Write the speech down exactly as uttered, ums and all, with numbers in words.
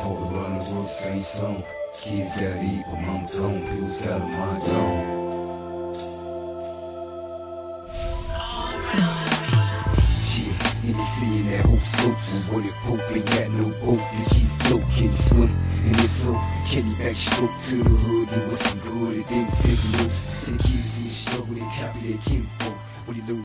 All around the world, same song. Kids gotta eat, but mama gone. Pills got a mind gone. Yeah, and they seeing that whole scope. And what if hope ain't got no boat to keep float? Can he swim? And if so, can he backstroke to the hood? Do what's some good? It didn't take the most. To the kids in the struggle, they copy their kinfolk. What he learn